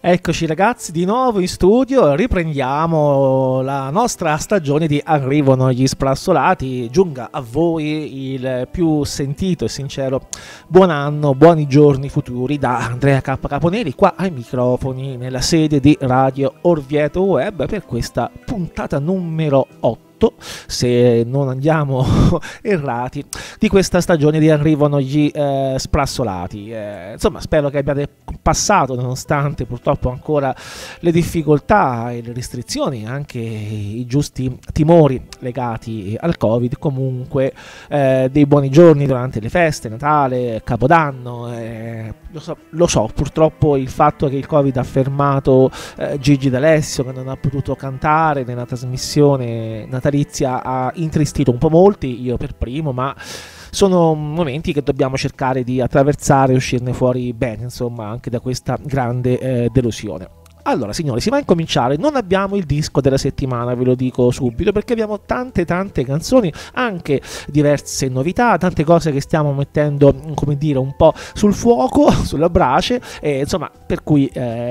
Eccoci ragazzi di nuovo in studio, riprendiamo la nostra stagione di Arrivano gli Sprassolati. Giunga a voi il più sentito e sincero buon anno, buoni giorni futuri da Andrea K. Caponeri, qua ai microfoni nella sede di Radio Orvieto Web per questa puntata numero 8, se non andiamo errati, di questa stagione di Arrivano gli Sprassolati. Insomma, spero che abbiate passato, nonostante purtroppo ancora le difficoltà e le restrizioni, anche i giusti timori legati al Covid, comunque dei buoni giorni durante le feste, Natale, Capodanno. Lo so, purtroppo il fatto che il Covid ha fermato Gigi D'Alessio, che non ha potuto cantare nella trasmissione natalizia, ha intristito un po' molti, io per primo, ma sono momenti che dobbiamo cercare di attraversare e uscirne fuori bene, insomma, anche da questa grande delusione. Allora signori, si va a incominciare. Non abbiamo il disco della settimana, ve lo dico subito, perché abbiamo tante canzoni, anche diverse novità, tante cose che stiamo mettendo, come dire, un po' sul fuoco, sulla brace, insomma, per cui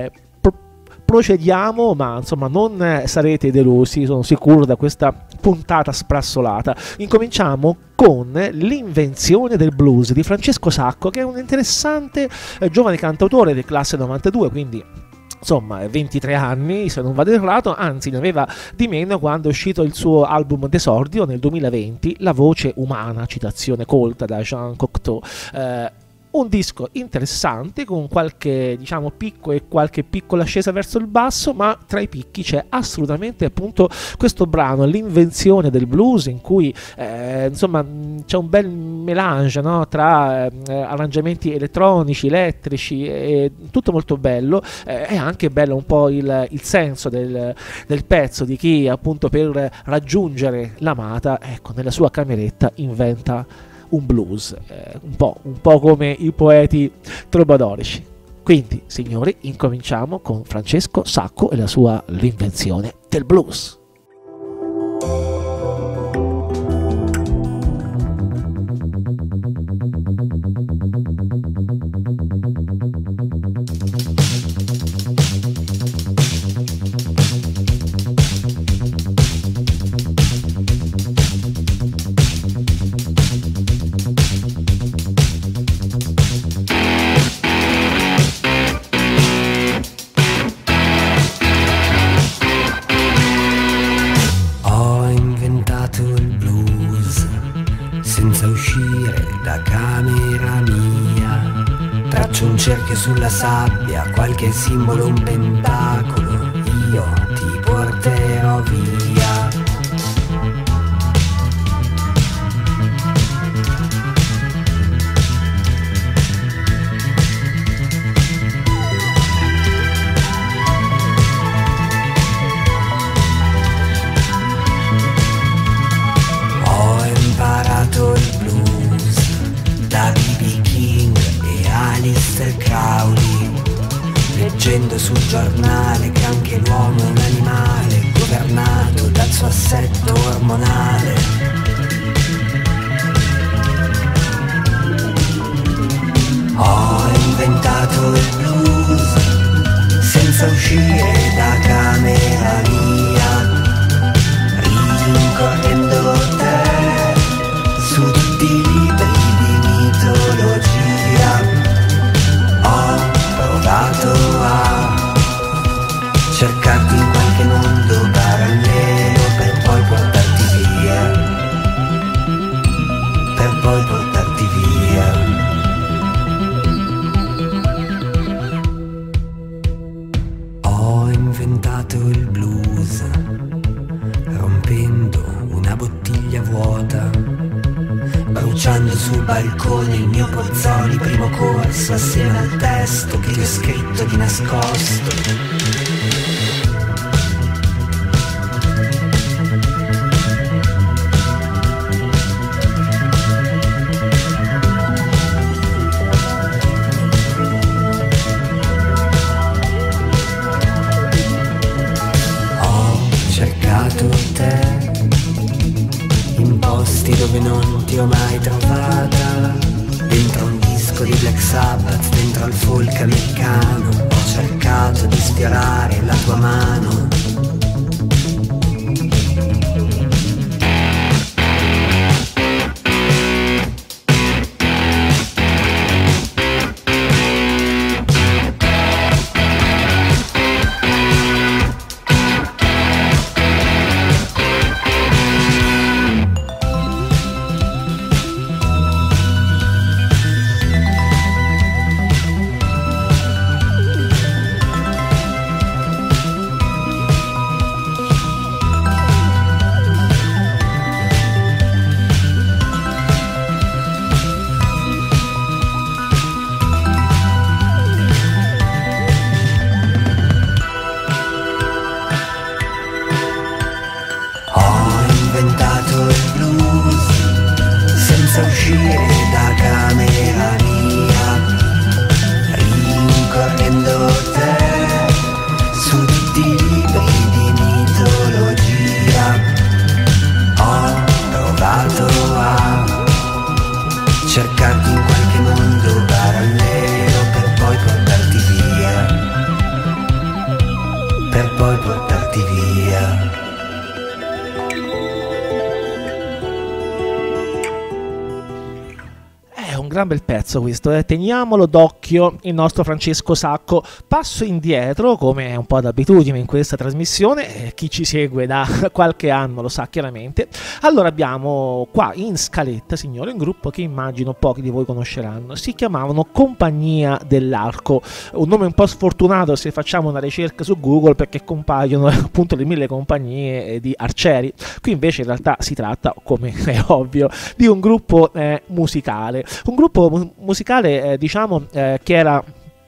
procediamo, ma insomma non sarete delusi, sono sicuro, da questa puntata sprassolata. Incominciamo con L'invenzione del blues di Francesco Sacco, che è un interessante giovane cantautore del classe 92, quindi insomma 23 anni se non vado errato, anzi ne aveva di meno quando è uscito il suo album d'esordio nel 2020, La voce umana, citazione colta da Jean Cocteau. Un disco interessante con qualche, diciamo, picco e qualche piccola ascesa verso il basso, ma tra i picchi c'è assolutamente appunto questo brano, L'invenzione del blues, in cui insomma c'è un bel melange, no? Tra arrangiamenti elettronici, elettrici, tutto molto bello. È anche bello un po' il senso del pezzo, di chi appunto per raggiungere l'amata, ecco, nella sua cameretta inventa un blues, un po' come i poeti trobadorici. Quindi, signori, incominciamo con Francesco Sacco e la sua L'invenzione del blues. Cerchio sulla sabbia, qualche simbolo, un pentacolo, io ti porterò via. Ho imparato il blues da B.B. King e Alistair Crowley, leggendo sul giornale che anche l'uomo è un animale governato dal suo assetto ormonale. Ho inventato il blues senza uscire da camera mia, rincorrendo te su tutti i libri di mitologia. Ho provato a cercarti in qualche mondo parallelo per poi portarti via, per poi portarti via. Ho inventato il blues rompendo una bottiglia vuota, bruciando sul balcone il mio Pozzoli primo corso assieme al testo che ti ho scritto di nascosto. Ho cercato te in posti dove non ti ho mai trovata, dentro un disco di Black Sabbath, dentro al folk americano. Ho cercato di sfiorare la tua mano. Gran bel pezzo questo, teniamolo d'occhio il nostro Francesco Sacco. Passo indietro, come è un po' d'abitudine in questa trasmissione, chi ci segue da qualche anno lo sa chiaramente. Allora abbiamo qua in scaletta, signore, un gruppo che immagino pochi di voi conosceranno. Si chiamavano Compagnia dell'Arco, un nome un po' sfortunato se facciamo una ricerca su Google, perché compaiono appunto le 1000 compagnie di arcieri. Qui invece in realtà si tratta, come è ovvio, di un gruppo musicale. Un gruppo musicale diciamo che era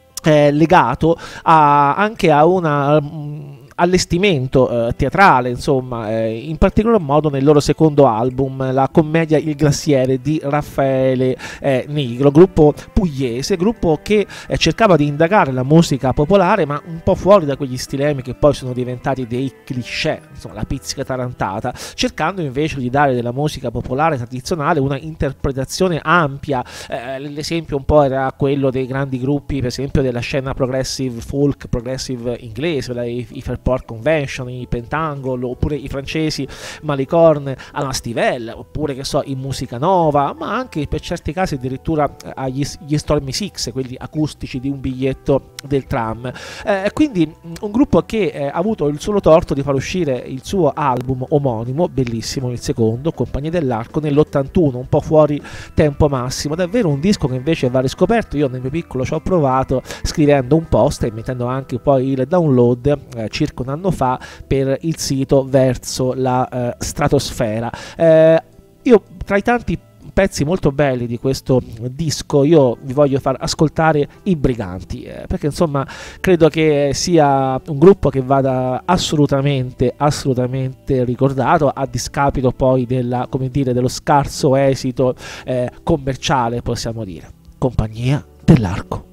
legato anche a una allestimento teatrale, insomma, in particolar modo nel loro secondo album, la commedia Il Glaciere di Raffaele Nigro, gruppo pugliese, gruppo che cercava di indagare la musica popolare, ma un po' fuori da quegli stilemi che poi sono diventati dei cliché, insomma, la pizzica tarantata, cercando invece di dare della musica popolare tradizionale una interpretazione ampia. L'esempio un po' era quello dei grandi gruppi, per esempio della scena progressive folk, progressive inglese, i Fairport Convention, i Pentangle, oppure i francesi Malicorne alla Stivelle, oppure che so, in Musica Nova, ma anche per certi casi addirittura gli Stormy Six, quelli acustici di un biglietto del tram. Quindi un gruppo che ha avuto il solo torto di far uscire il suo album omonimo, bellissimo, il secondo, Compagnia dell'Arco, nell'81, un po' fuori tempo massimo, davvero un disco che invece va riscoperto. Io nel mio piccolo ci ho provato scrivendo un post e mettendo anche poi il download circa un anno fa per il sito Verso la Stratosfera. Io tra i tanti pezzi molto belli di questo disco io vi voglio far ascoltare I Briganti, perché insomma credo che sia un gruppo che vada assolutamente ricordato, a discapito poi della, come dire, dello scarso esito commerciale, possiamo dire. Compagnia dell'Arco.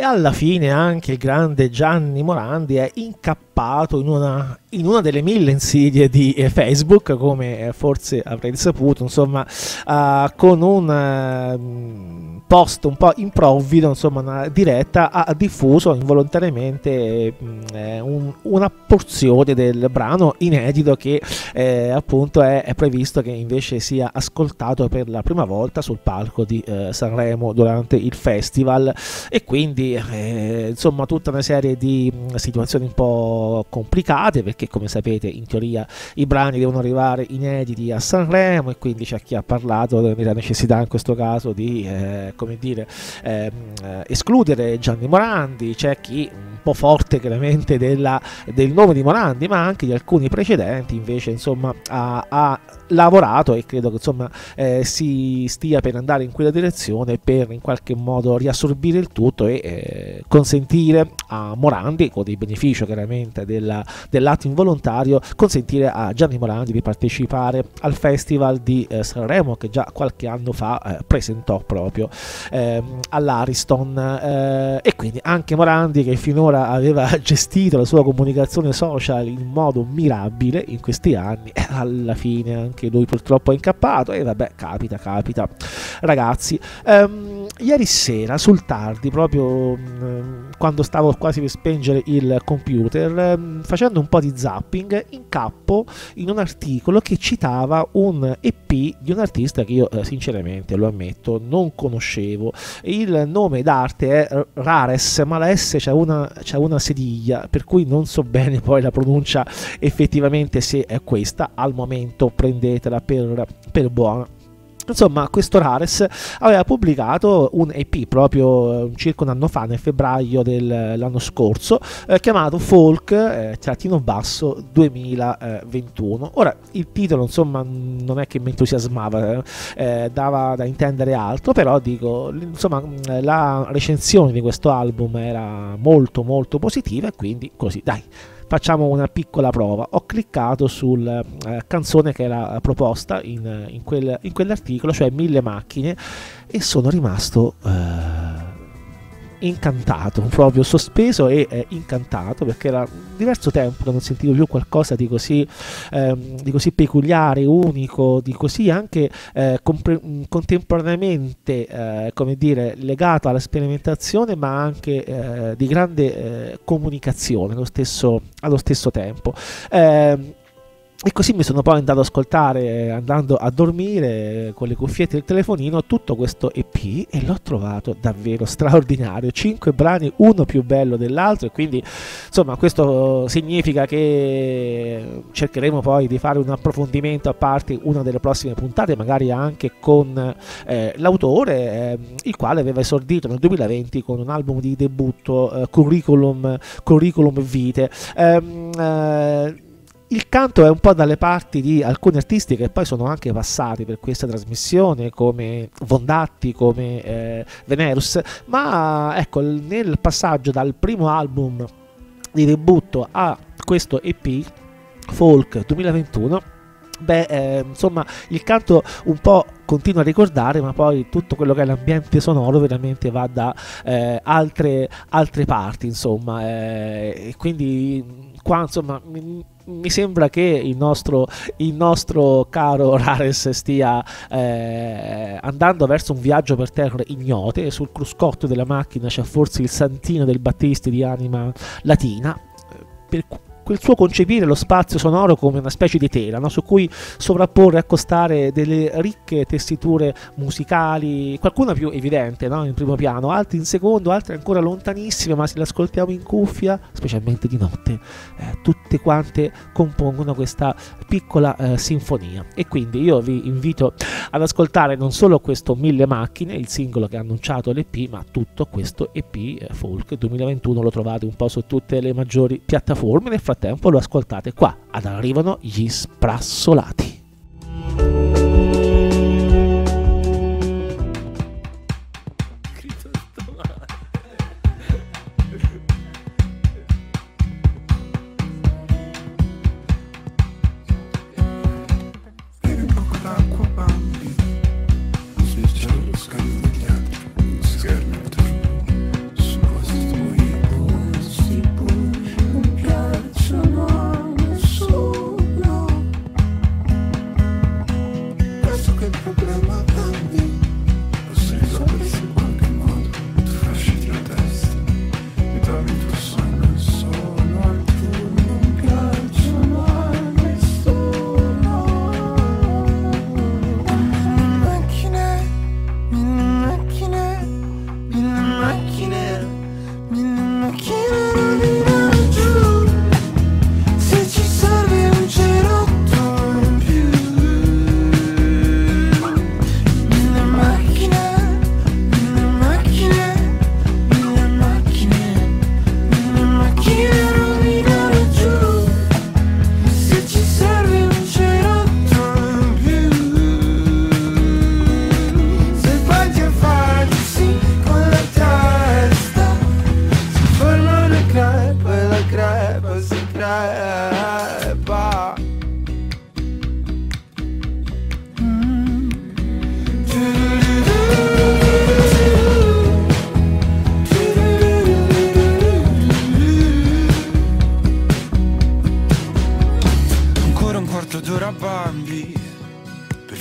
alla fine anche il grande Gianni Morandi è incappato in una delle mille insidie di Facebook, come forse avrete saputo, insomma, con un post un po' improvvido, insomma una diretta, ha diffuso involontariamente una porzione del brano inedito che appunto è previsto che invece sia ascoltato per la prima volta sul palco di Sanremo durante il festival, e quindi insomma tutta una serie di situazioni un po' complicate, perché come sapete in teoria i brani devono arrivare inediti a Sanremo, e quindi c'è chi ha parlato della necessità in questo caso di come dire escludere Gianni Morandi, c'è chi un po' forte chiaramente del nome di Morandi, ma anche di alcuni precedenti invece insomma ha lavorato, e credo che insomma si stia per andare in quella direzione per in qualche modo riassorbire il tutto e consentire a Morandi, con il beneficio chiaramente dell'atto involontario, consentire a Gianni Morandi di partecipare al festival di Sanremo, che già qualche anno fa presentò proprio all'Ariston, e quindi anche Morandi, che finora aveva gestito la sua comunicazione social in modo mirabile in questi anni, alla fine anche lui purtroppo è incappato, e vabbè, capita ragazzi. Ieri sera sul tardi, proprio quando stavo quasi per spengere il computer, facendo un po' di zapping, incappo in un articolo che citava un EP di un artista che io sinceramente, lo ammetto, non conoscevo. Il nome d'arte è Rares, ma la S c'è una sediglia, per cui non so bene poi la pronuncia effettivamente se è questa. Al momento prendetela per buona. Insomma, questo Rares aveva pubblicato un EP proprio circa un anno fa, nel febbraio dell'anno scorso, chiamato Folk -basso 2021. Ora, il titolo insomma non è che mi entusiasmava, dava da intendere altro, però dico, insomma, la recensione di questo album era molto molto positiva, e quindi così, dai, facciamo una piccola prova. Ho cliccato sul canzone che era proposta in quell'articolo, cioè 1000 macchine, e sono rimasto incantato, proprio sospeso e incantato, perché era diverso tempo che non sentivo più qualcosa di così peculiare, unico, di così anche contemporaneamente come dire, legato alla sperimentazione, ma anche di grande comunicazione allo stesso tempo. E così mi sono poi andato ad ascoltare, andando a dormire con le cuffiette del telefonino, tutto questo EP, e l'ho trovato davvero straordinario. 5 brani, uno più bello dell'altro, e quindi insomma questo significa che cercheremo poi di fare un approfondimento a parte una delle prossime puntate, magari anche con l'autore, il quale aveva esordito nel 2020 con un album di debutto, Curriculum Vitae. Il canto è un po' dalle parti di alcuni artisti che poi sono anche passati per questa trasmissione, come Vondatti, come Venerus, ma ecco, nel passaggio dal primo album di debutto a questo EP Folk 2021, insomma, il canto un po' continua a ricordare, ma poi tutto quello che è l'ambiente sonoro veramente va da altre parti, insomma, e quindi qua insomma mi sembra che il nostro caro Rares stia andando verso un viaggio per terre ignote, e sul cruscotto della macchina c'è forse il santino del Battisti di anima latina, per quel suo concepire lo spazio sonoro come una specie di tela, no? Su cui sovrapporre e accostare delle ricche tessiture musicali, qualcuna più evidente, no? In primo piano, altre in secondo, altre ancora lontanissime, ma se le ascoltiamo in cuffia, specialmente di notte, tutte quante compongono questa piccola sinfonia. E quindi io vi invito ad ascoltare non solo questo 1000 macchine, il singolo che ha annunciato l'EP, ma tutto questo EP Folk 2021 lo trovate un po' su tutte le maggiori piattaforme. Nel frattempo lo ascoltate qua ad Arrivano gli Sprassolati. Schermi su questi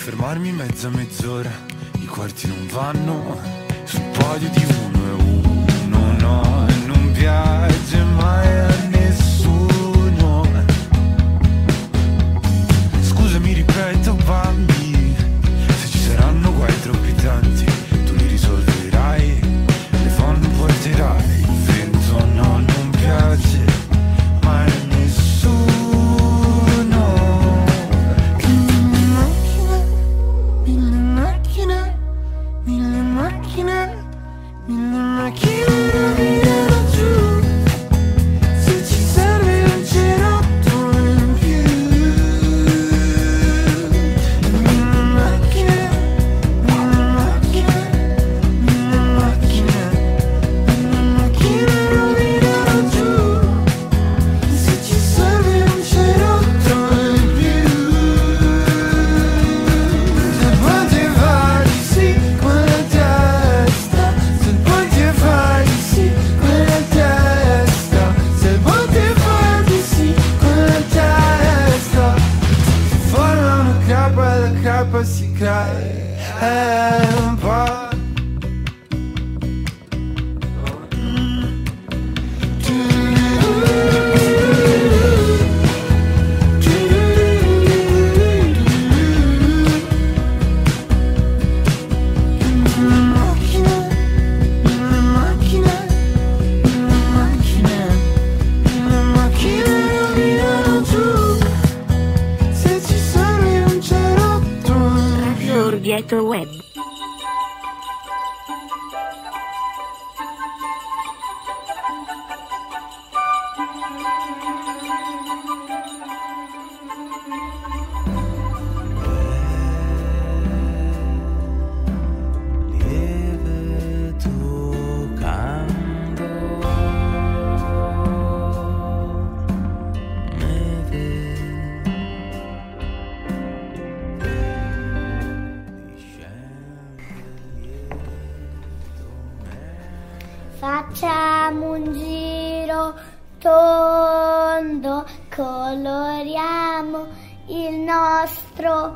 fermarmi mezza mezz'ora, i quarti non vanno sul podio di uno e uno, no, e non piace mai a nessuno. Scusami, ripeto, bambi, se ci saranno guai troppi tanti, tu li risolverai, le fonti porterai, il vento no, non piace mai a nessuno. Mille macchine rovinano giù, se ci serve un cerotto in più. Mille macchine, mille macchine, mille macchine, mille macchine rovinano giù, se ci serve un cerotto in più. Se poteva di sì con la testa, se poteva di sì con la testa, se poteva di sì con la testa. Si forma una cappa e la cappa si cae un po'. Orvieto Web. Facciamo un giro tondo, coloriamo il nostro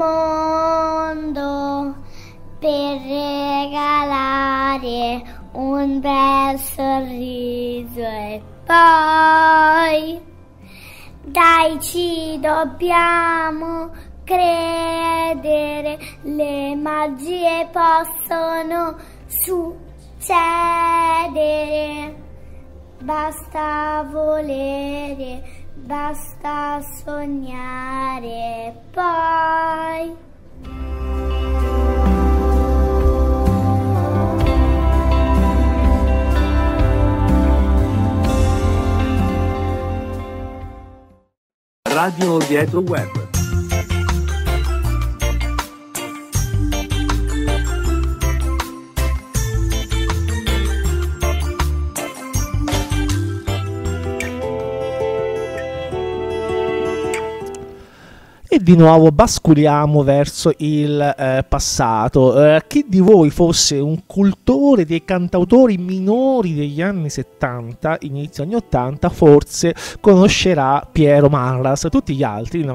mondo per regalare un bel sorriso e poi dai ci dobbiamo credere, le magie possono succedere, basta volere, basta sognare, poi Radio Orvieto Web. E di nuovo basculiamo verso il passato. Chi di voi fosse un cultore dei cantautori minori degli anni 70, inizio anni 80, forse conoscerà Piero Marras. Tutti gli altri, il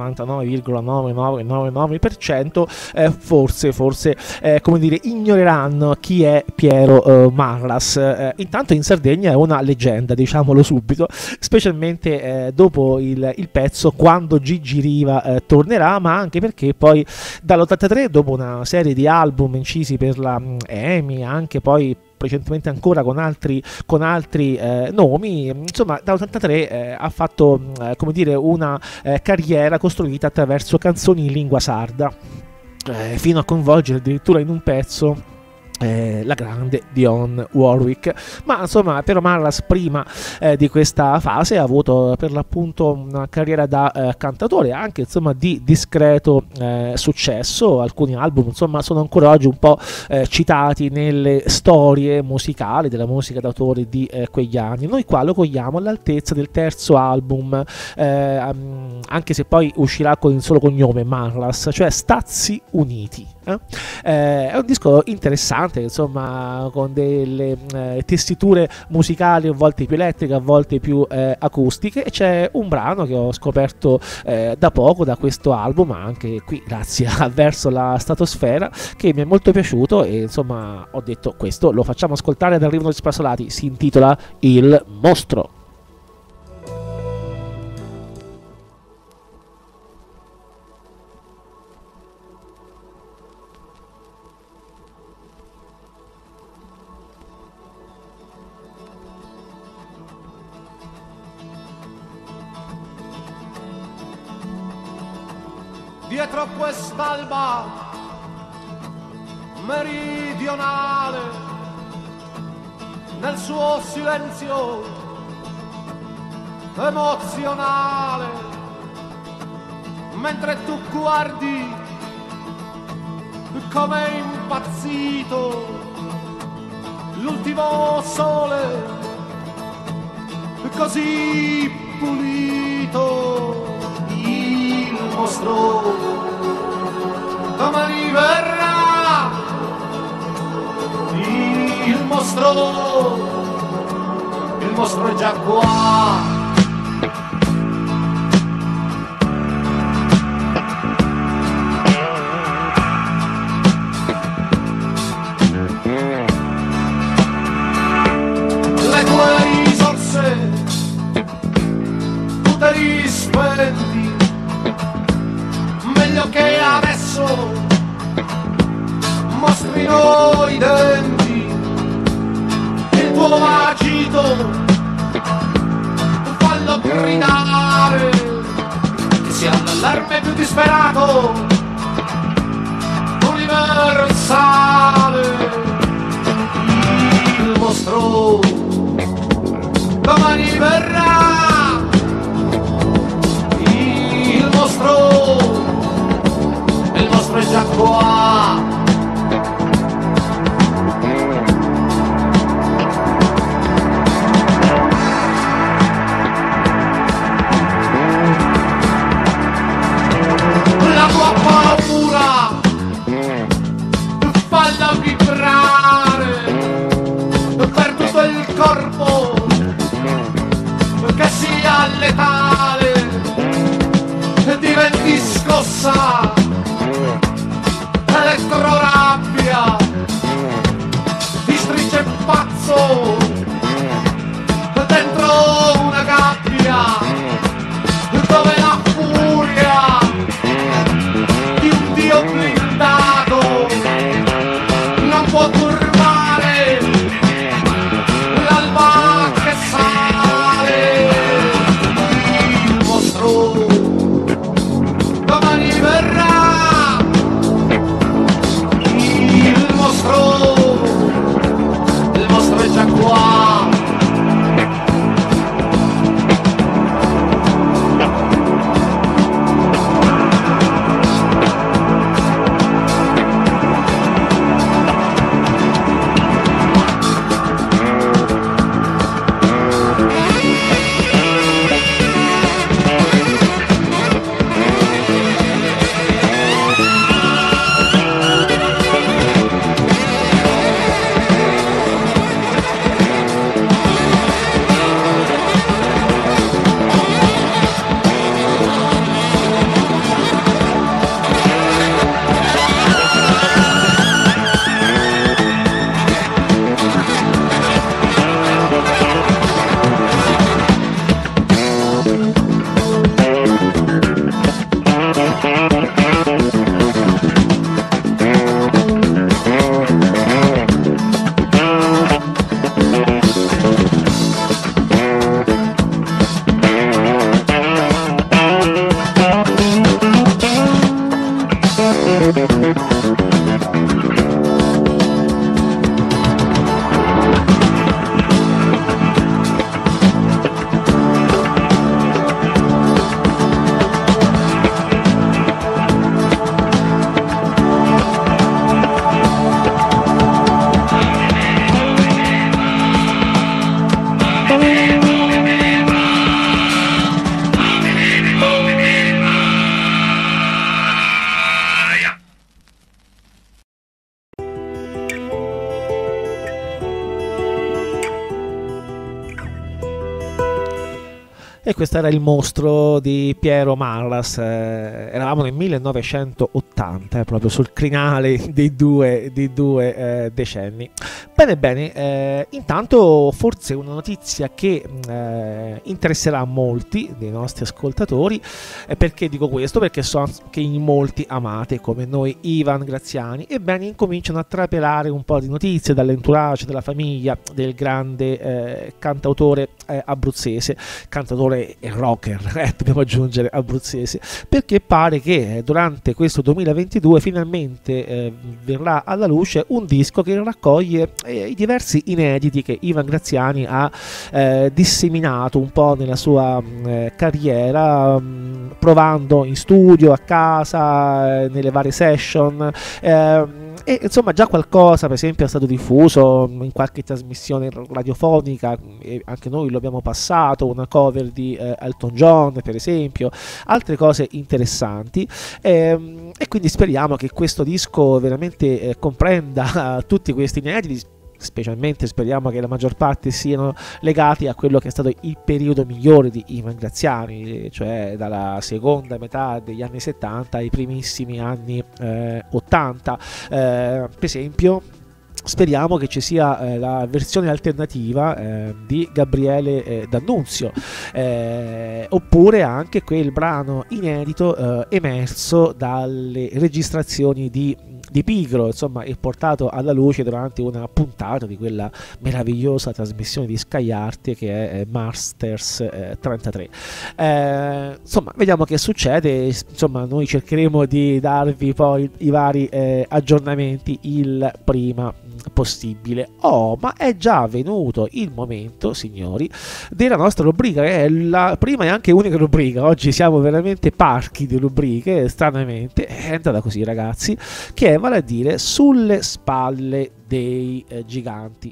99,9999%, forse come dire, ignoreranno chi è Piero Marras. Intanto in Sardegna è una leggenda, diciamolo subito, specialmente dopo il pezzo Quando Gigi Riva tornerà, ma anche perché poi dall'83, dopo una serie di album incisi per la EMI, anche poi recentemente ancora con altri nomi, insomma dall'83 ha fatto come dire una carriera costruita attraverso canzoni in lingua sarda, fino a coinvolgere addirittura in un pezzo la grande Dionne Warwick. Ma insomma Piero Marras prima di questa fase ha avuto per l'appunto una carriera da cantatore, anche insomma di discreto successo. Alcuni album insomma sono ancora oggi un po' citati nelle storie musicali della musica d'autore di quegli anni. Noi qua lo cogliamo all'altezza del terzo album, anche se poi uscirà con il solo cognome Marras, cioè Stazzi Uniti. È un disco interessante, interessante, insomma, con delle tessiture musicali a volte più elettriche, a volte più acustiche. E c'è un brano che ho scoperto da poco da questo album, anche qui grazie a Verso la Stratosfera, che mi è molto piaciuto, e insomma ho detto questo lo facciamo ascoltare ad Arrivano gli Spassolati. Si intitola Il Mostro. Dietro quest'alba meridionale, nel suo silenzio emozionale, mentre tu guardi come impazzito l'ultimo sole così pulito, il mostro domani verrà, il mostro è già qua. Le tue risorse tu te li spendi, meglio che adesso mostrino i denti, il tuo agito fallo gridare, che sia l'allarme più disperato, universale. Il mostro domani verrà, il mostro è già qua. La tua paura falla vibrare per tutto il corpo, che sia letale, diventi scossa, elettrorabbia, ti stringe pazzo dentro una gabbia dove la furia di un dio blindato non può turbare l'alba che sale. Il mostro domani verrà, il mostro è già qua. E questo era Il mostro di Piero Marras. Eravamo nel 1980, proprio sul crinale dei due decenni. Bene, intanto forse una notizia che interesserà molti dei nostri ascoltatori. Perché dico questo? Perché so che in molti amate, come noi, Ivan Graziani. Ebbene, incominciano a trapelare un po' di notizie dall'entourage, della famiglia del grande cantautore abruzzese, cantautore e rocker, dobbiamo aggiungere abruzzese, perché pare che durante questo 2022 finalmente verrà alla luce un disco che raccoglie i diversi inediti che Ivan Graziani ha disseminato un po' nella sua carriera, provando in studio, a casa, nelle varie session, e insomma già qualcosa per esempio è stato diffuso in qualche trasmissione radiofonica, e anche noi lo abbiamo passato, una cover di Elton John per esempio, altre cose interessanti, e quindi speriamo che questo disco veramente comprenda tutti questi inediti. Specialmente speriamo che la maggior parte siano legati a quello che è stato il periodo migliore di Ivan Graziani, cioè dalla seconda metà degli anni 70 ai primissimi anni 80. Per esempio speriamo che ci sia la versione alternativa di Gabriele D'Annunzio, oppure anche quel brano inedito emerso dalle registrazioni di Pigro, insomma, è portato alla luce durante una puntata di quella meravigliosa trasmissione di Sky Arte che è Masters 33. Insomma, vediamo che succede. Insomma, noi cercheremo di darvi poi i vari aggiornamenti il prima possibile. Ma è già venuto il momento, signori, della nostra rubrica, che è la prima e anche unica rubrica. Oggi siamo veramente parchi di rubriche, stranamente è andata così, ragazzi, che è, vale a dire, Sulle spalle dei giganti.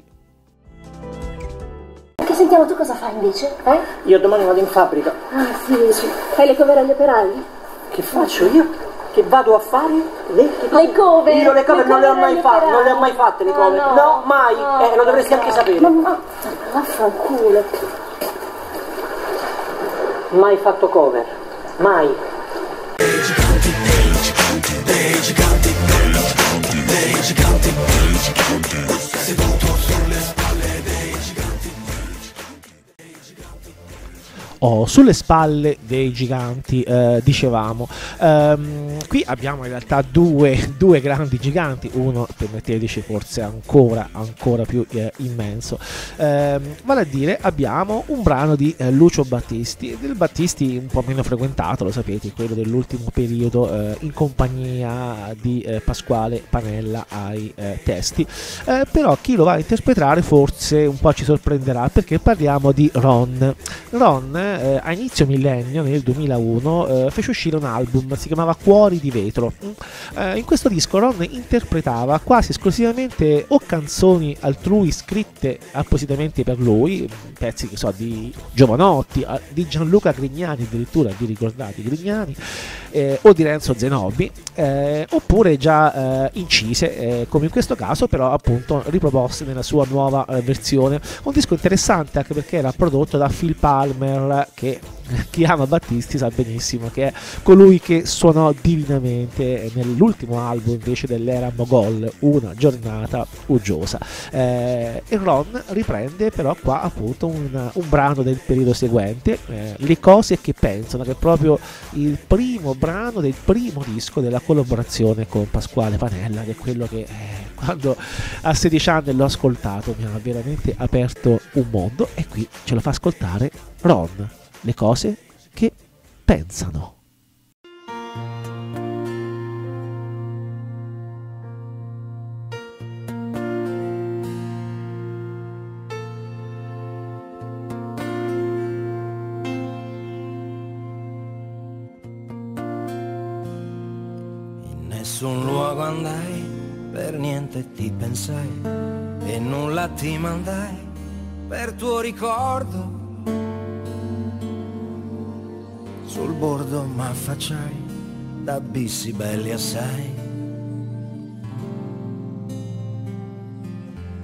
Perché sentiamo, tu cosa fai invece? Io domani vado in fabbrica. Ah sì, fai le cover agli operai? Che faccio io? Che vado a fare? Le cover? Io le cover non le ho mai fatte, non le ho mai fatte le cover. No, mai, lo dovresti anche sapere. Ma vaffanculo. Mai fatto cover, mai. Sulle spalle dei giganti, dicevamo. Qui abbiamo in realtà due grandi giganti, uno, permetteteci, forse ancora più immenso, vale a dire abbiamo un brano di Lucio Battisti, del Battisti un po' meno frequentato, lo sapete, quello dell'ultimo periodo, in compagnia di Pasquale Panella ai testi, però chi lo va a interpretare forse un po' ci sorprenderà, perché parliamo di Ron. A inizio millennio, nel 2001, fece uscire un album, si chiamava Cuori di vetro. In questo disco Ron interpretava quasi esclusivamente o canzoni altrui scritte appositamente per lui, pezzi che so di Giovanotti, di Gianluca Grignani, addirittura, vi ricordate Grignani, o di Renzo Zenobi, oppure già incise, come in questo caso, però appunto riproposte nella sua nuova versione. Un disco interessante anche perché era prodotto da Phil Palmer, che chi ama Battisti sa benissimo che è colui che suonò divinamente nell'ultimo album invece dell'era Mogol, Una giornata uggiosa. E Ron riprende però qua appunto un brano del periodo seguente, Le cose che pensano, che è proprio il primo brano del primo disco della collaborazione con Pasquale Panella, che è quello che quando a 16 anni l'ho ascoltato mi ha veramente aperto un mondo, e qui ce lo fa ascoltare Ron. Le cose che pensano. In nessun luogo andai, per niente ti pensai, e nulla ti mandai per tuo ricordo. Sul bordo m'affacciai da abissi belli assai.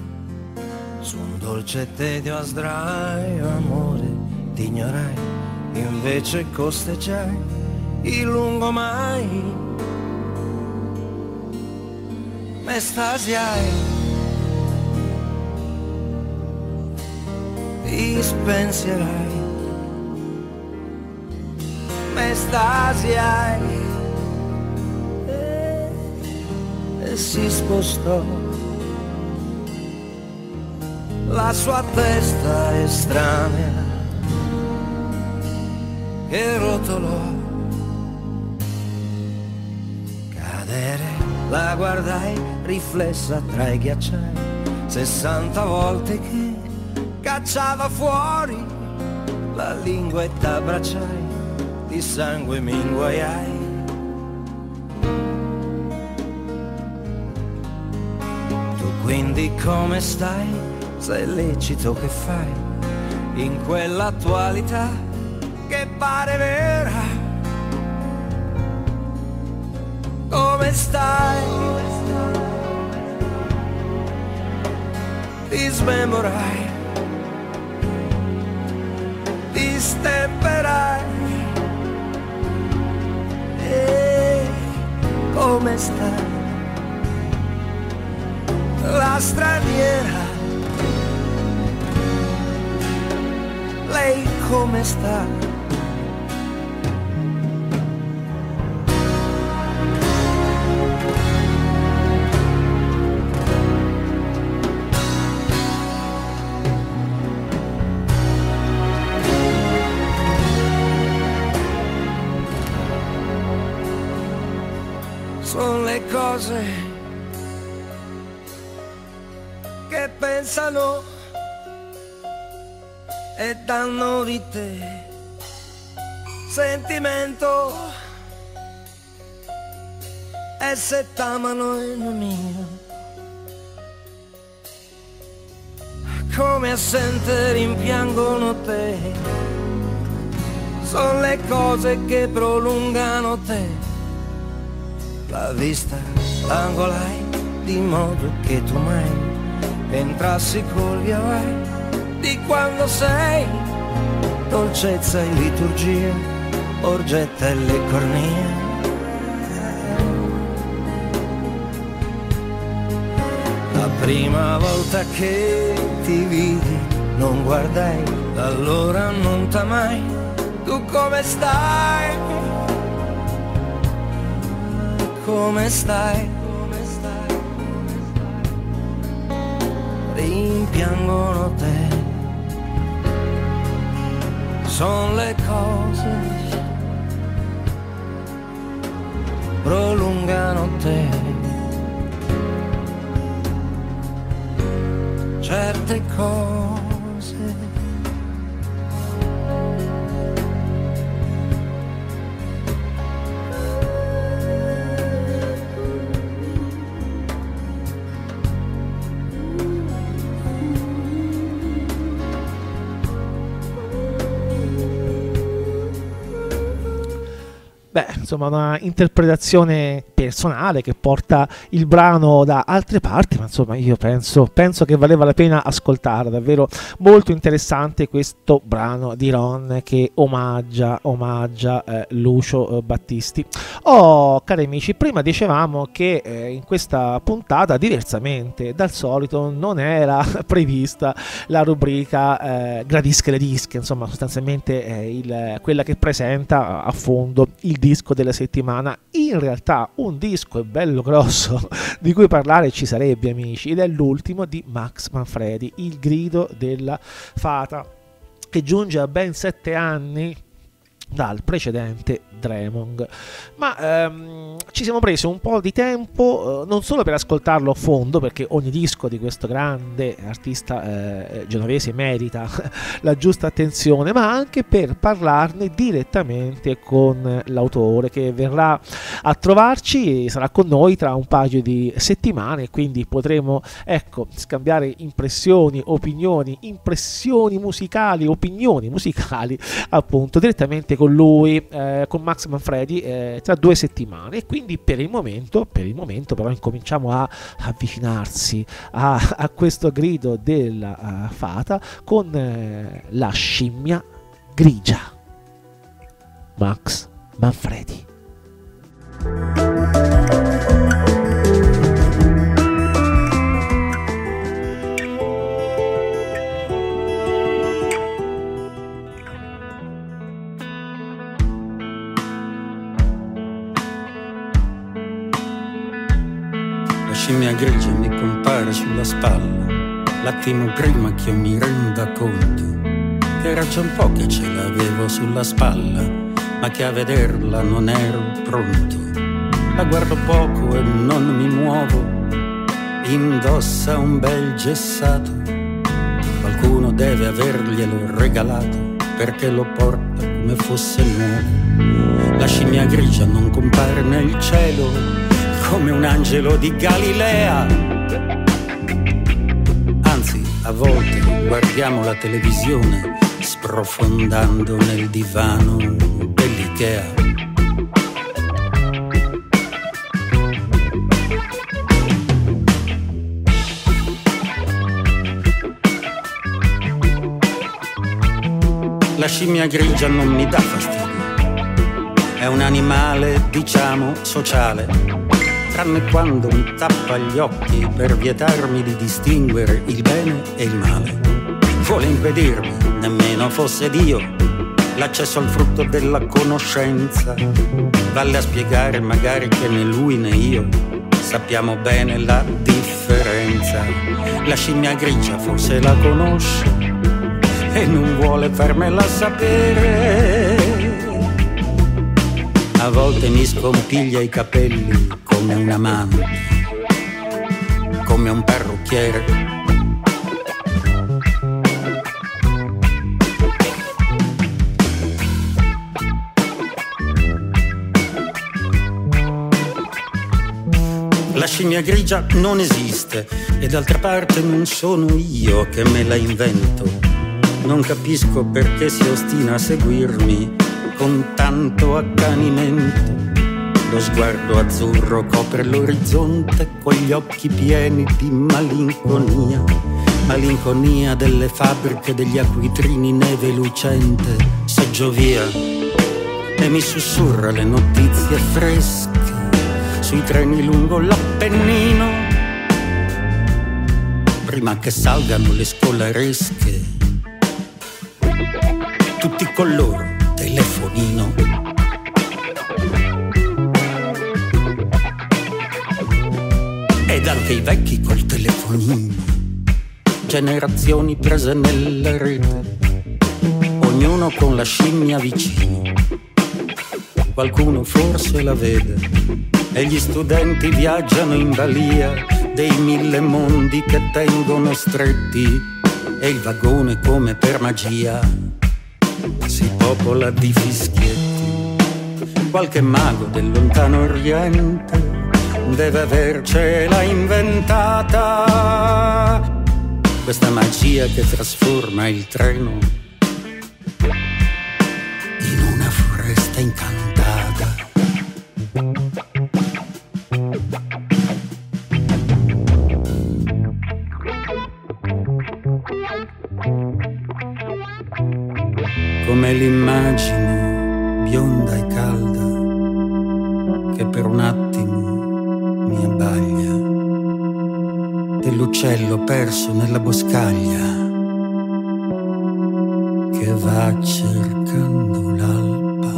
Su un dolce tedio a sdraio, amore, ti ignorai invece costeggiai il lungomare, m'estasiai, ti spensierai, m'estasiai, e si spostò la sua testa estranea che rotolò. Cadere, la guardai riflessa tra i ghiacciai, 60 volte che cacciava fuori la lingua e t'abbracciai, di sangue mi inguaiai. Tu quindi come stai? Se è lecito che fai in quell'attualità che pare vera? Come stai? Ti smemorai, ti stemperai, e come stai? La straniera, lei come sta? Sono le cose che pensano e danno di te sentimento, e se t'amano il mio, come assente rimpiangono te. Sono le cose che prolungano te, la vista l'angolai di modo che tu mai entrassi col via vai di quando sei, dolcezza e liturgia, orgetta e le cornie. La prima volta che ti vidi non guardai, da allora non t'amai. Tu come stai? Come stai? Rimpiangono te. Son le cose prolungano te, certe cose. Beh, insomma, una interpretazione personale che porta il brano da altre parti, ma insomma io penso che valeva la pena ascoltare. Davvero molto interessante questo brano di Ron che omaggia Lucio Battisti. Cari amici, prima dicevamo che in questa puntata, diversamente dal solito, non era prevista la rubrica Gradische le dische, insomma sostanzialmente quella che presenta a fondo il disco della settimana. In realtà un disco è bello grosso di cui parlare ci sarebbe, amici, ed è l'ultimo di Max Manfredi, Il grido della fata, che giunge a ben 7 anni dal precedente Dremong. Ma ci siamo presi un po' di tempo non solo per ascoltarlo a fondo, perché ogni disco di questo grande artista genovese merita la giusta attenzione, ma anche per parlarne direttamente con l'autore, che verrà a trovarci, sarà con noi tra un paio di settimane, quindi potremo, ecco, scambiare impressioni, opinioni, opinioni musicali appunto direttamente con lui, con Max Manfredi, tra 2 settimane. E quindi per il momento però incominciamo a avvicinarsi a questo grido della fata con la scimmia grigia. Max Manfredi. La scimmia grigia mi compare sulla spalla, l'attimo prima che io mi renda conto che era già un po' che ce l'avevo sulla spalla, ma che a vederla non ero pronto. La guardo poco e non mi muovo, indossa un bel gessato, qualcuno deve averglielo regalato perché lo porta come fosse nuovo. La scimmia grigia non compare nel cielo come un angelo di Galilea, anzi a volte guardiamo la televisione sprofondando nel divano dell'Ikea. La scimmia grigia non mi dà fastidio, è un animale, diciamo, sociale, tranne quando mi tappa gli occhi per vietarmi di distinguere il bene e il male. Vuole impedirmi, nemmeno fosse Dio, l'accesso al frutto della conoscenza. Valle a spiegare magari che né lui né io sappiamo bene la differenza. La scimmia grigia forse la conosce e non vuole farmela sapere. A volte mi scompiglia i capelli come un amante, come un parrucchiere. La scimmia grigia non esiste e d'altra parte non sono io che me la invento. Non capisco perché si ostina a seguirmi con tanto accanimento. Lo sguardo azzurro copre l'orizzonte con gli occhi pieni di malinconia. Malinconia delle fabbriche, degli acquitrini, neve lucente. Seggio via e mi sussurra le notizie fresche sui treni lungo l'Appennino, prima che salgano le scolaresche, tutti con loro telefonino. Ed anche i vecchi col telefonino, generazioni prese nella rete, ognuno con la scimmia vicino. Qualcuno forse la vede e gli studenti viaggiano in balia dei 1000 mondi che tengono stretti, e il vagone come per magia si popola di fischietti. Qualche mago del lontano oriente deve avercela inventata, questa magia che trasforma il treno in una foresta incantata. Come l'immagine bionda e calda che per un attimo mi abbaglia, dell'uccello perso nella boscaglia che va cercando l'alba.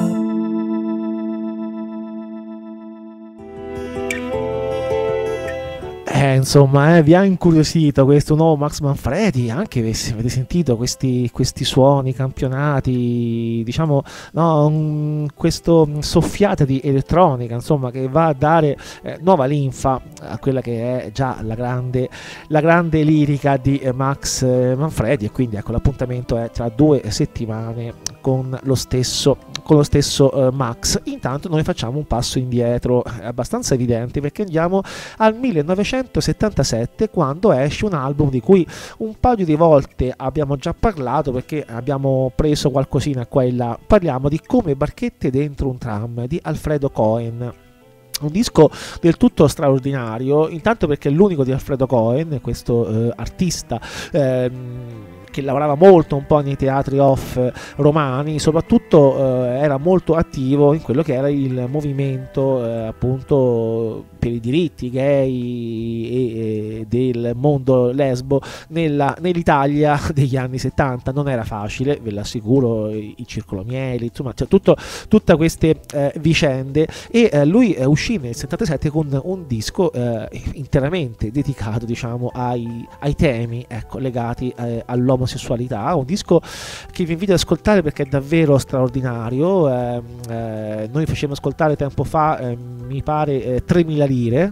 Insomma, vi ha incuriosito questo nuovo Max Manfredi, anche se avete sentito questi suoni campionati, diciamo, no, questo soffiate di elettronica, insomma, che va a dare nuova linfa a quella che è già la grande lirica di Max Manfredi. E quindi ecco, l'appuntamento è tra 2 settimane con lo stesso Max. Intanto noi facciamo un passo indietro abbastanza evidente, perché andiamo al 1977, quando esce un album di cui un paio di volte abbiamo già parlato, perché abbiamo preso qualcosina qua e là. Parliamo di Come barchette dentro un tram di Alfredo Cohen. Un disco del tutto straordinario, intanto perché è l'unico di Alfredo Cohen, questo artista che lavorava molto un po' nei teatri off romani, soprattutto era molto attivo in quello che era il movimento appunto per i diritti gay e del mondo lesbo nell'Italia degli anni 70. Non era facile, ve l'assicuro, i circolomieli, insomma, cioè tutte queste vicende, e lui uscì nel 77 con un disco interamente dedicato, diciamo, ai temi, ecco, legati all'omosessualità, un disco che vi invito ad ascoltare perché è davvero straordinario. Noi facevamo ascoltare tempo fa, mi pare, 3.000 lire,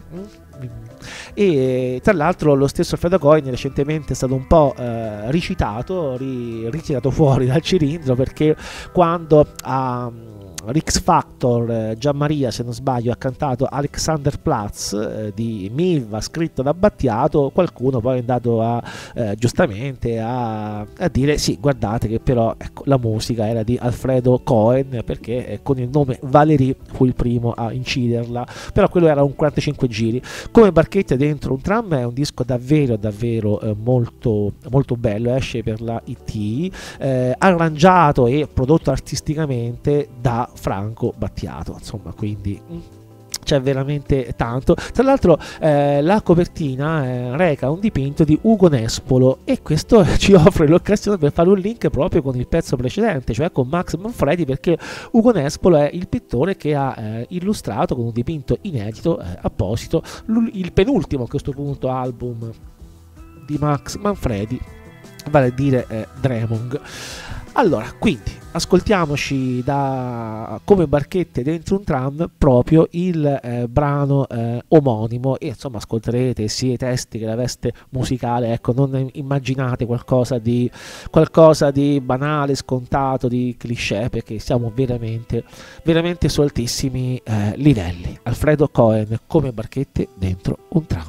e tra l'altro lo stesso Alfredo Cohen recentemente è stato un po' ricitato, ritirato fuori dal cilindro, perché quando a X Factor Gianmaria, se non sbaglio, ha cantato Alexanderplatz di Milva, scritto da Battiato, qualcuno poi è andato giustamente a dire sì, guardate che però, ecco, la musica era di Alfredo Cohen, perché con il nome Valérie fu il primo a inciderla, però quello era un 45 giri. Come Barchette dentro un tram è un disco davvero molto, molto bello, esce per la IT, arrangiato e prodotto artisticamente da Franco Battiato, insomma, quindi c'è veramente tanto. Tra l'altro la copertina reca un dipinto di Ugo Nespolo, e questo ci offre l'occasione per fare un link proprio con il pezzo precedente, cioè con Max Manfredi, perché Ugo Nespolo è il pittore che ha illustrato con un dipinto inedito apposito il penultimo a questo punto album di Max Manfredi, vale a dire Dremong. Allora, quindi ascoltiamoci da Come Barchette dentro un tram proprio il brano omonimo, e insomma ascolterete sia i testi che la veste musicale, ecco, non immaginate qualcosa di banale, scontato, di cliché, perché siamo veramente su altissimi livelli. Alfredo Cohen, Come Barchette dentro un tram.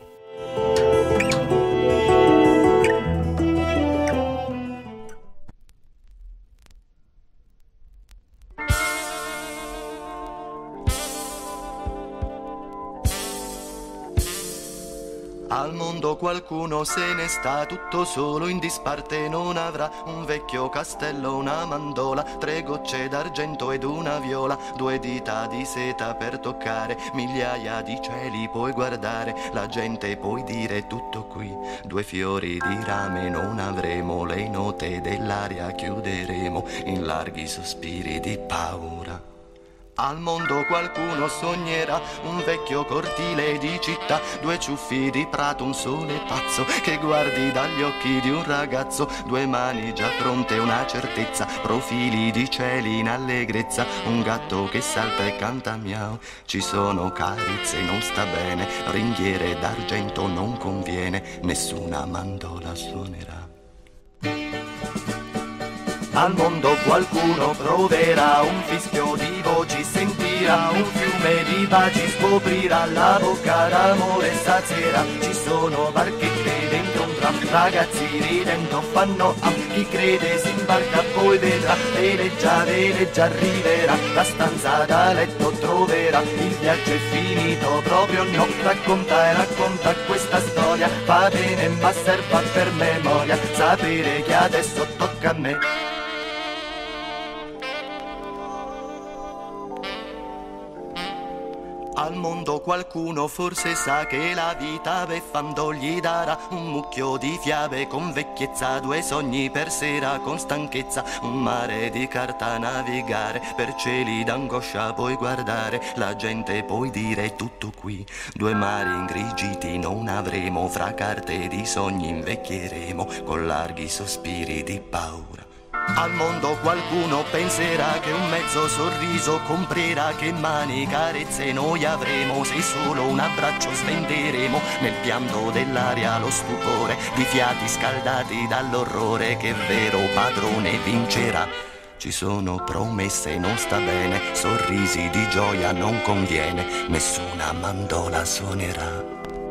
Al mondo qualcuno se ne sta tutto solo, in disparte non avrà un vecchio castello, una mandola, 3 gocce d'argento ed una viola, 2 dita di seta per toccare, migliaia di cieli puoi guardare, la gente puoi dire tutto qui, 2 fiori di rame non avremo, le note dell'aria chiuderemo in larghi sospiri di paura. Al mondo qualcuno sognerà un vecchio cortile di città, 2 ciuffi di prato, un sole pazzo che guardi dagli occhi di un ragazzo, 2 mani già pronte, una certezza, profili di cieli in allegrezza, un gatto che salta e canta miau, ci sono carezze, non sta bene, ringhiere d'argento non conviene, nessuna mandola suonerà. Al mondo qualcuno proverà un fischio di voci, sentirà un fiume di baci, scoprirà la bocca d'amore, sazierà. Ci sono barchette dentro un tram, ragazzi ridendo fanno chi crede si imbarca poi vedrà, veleggia arriverà, la stanza da letto troverà, il viaggio è finito proprio no, racconta questa storia, va bene ma serva per memoria, sapere che adesso tocca a me. Al mondo qualcuno forse sa che la vita beffando gli darà un mucchio di fiabe con vecchiezza, 2 sogni per sera con stanchezza, un mare di carta navigare, per cieli d'angoscia puoi guardare, la gente puoi dire tutto qui, 2 mari ingrigiti non avremo, fra carte di sogni invecchieremo con larghi sospiri di paura. Al mondo qualcuno penserà che un mezzo sorriso comprerà, che mani carezze noi avremo, se solo un abbraccio svenderemo, nel pianto dell'aria lo stupore di fiati scaldati dall'orrore, che vero padrone vincerà. Ci sono promesse, non sta bene, sorrisi di gioia non conviene, nessuna mandola suonerà.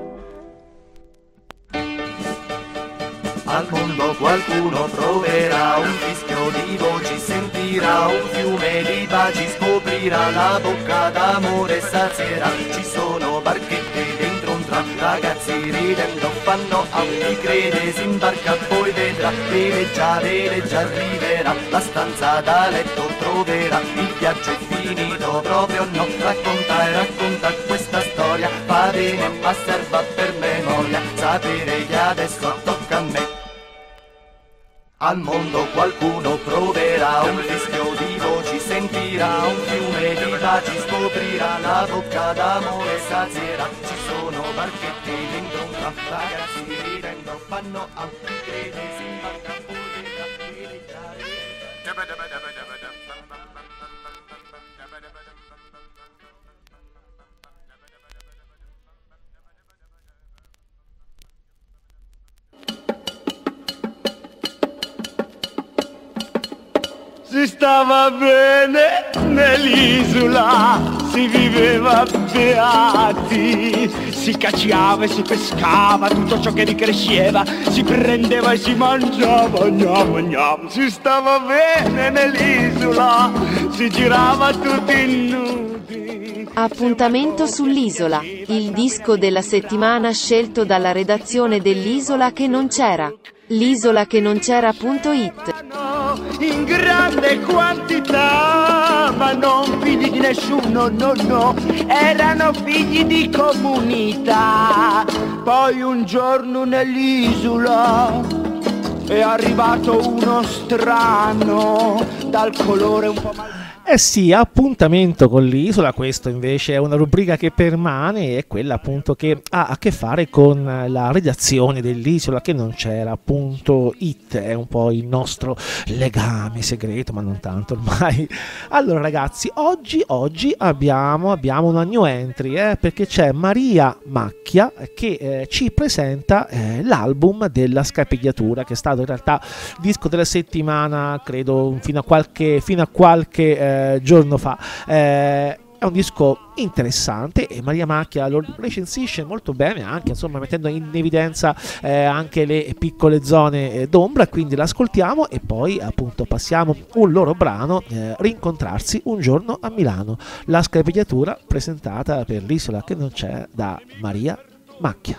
Al mondo qualcuno proverà un fischio di voci, sentirà un fiume di baci, scoprirà la bocca d'amore, sazierà. Ci sono barchette dentro un tram, incontra, ragazzi ridendo fanno chi crede si imbarca poi vedrà, vede già arriverà, la stanza da letto troverà, il viaggio è finito proprio no, racconta questa storia, fa bene ma serva per memoria, sapere che adesso tocca a me. Al mondo qualcuno proverà, un fischio di voci sentirà, un fiume di baci scoprirà, la bocca d'amore sazierà, ci sono barchetti d'incontro, ragazzi ridendo fanno chi crede si imbarca poi vedrà, Si stava bene nell'isola, si viveva beati, si cacciava e si pescava, tutto ciò che ricresceva, si prendeva e si mangiava, gnam. Si stava bene nell'isola, si girava tutti nudi. Appuntamento sull'Isola, il disco della settimana scelto dalla redazione dell'Isola che non c'era. L'isola che non c'era.it. In grande quantità, ma non figli di nessuno, no, erano figli di comunità. Poi un giorno nell'isola è arrivato uno strano, dal colore un po' mal... Eh sì, appuntamento con l'isola, questo invece è una rubrica che permane, è quella appunto che ha a che fare con la redazione dell'isola che non c'era, appunto it, è un po' il nostro legame segreto, ma non tanto ormai. Allora ragazzi, oggi abbiamo una new entry, perché c'è Maria Macchia che ci presenta l'album della Scapigliatura, che è stato in realtà disco della settimana, credo fino a qualche giorno fa. È un disco interessante e Maria Macchia lo recensisce molto bene, anche insomma mettendo in evidenza anche le piccole zone d'ombra, quindi l'ascoltiamo e poi appunto passiamo un loro brano, Rincontrarsi un giorno a Milano, la Scapigliatura presentata per l'isola che non c'è da Maria Macchia.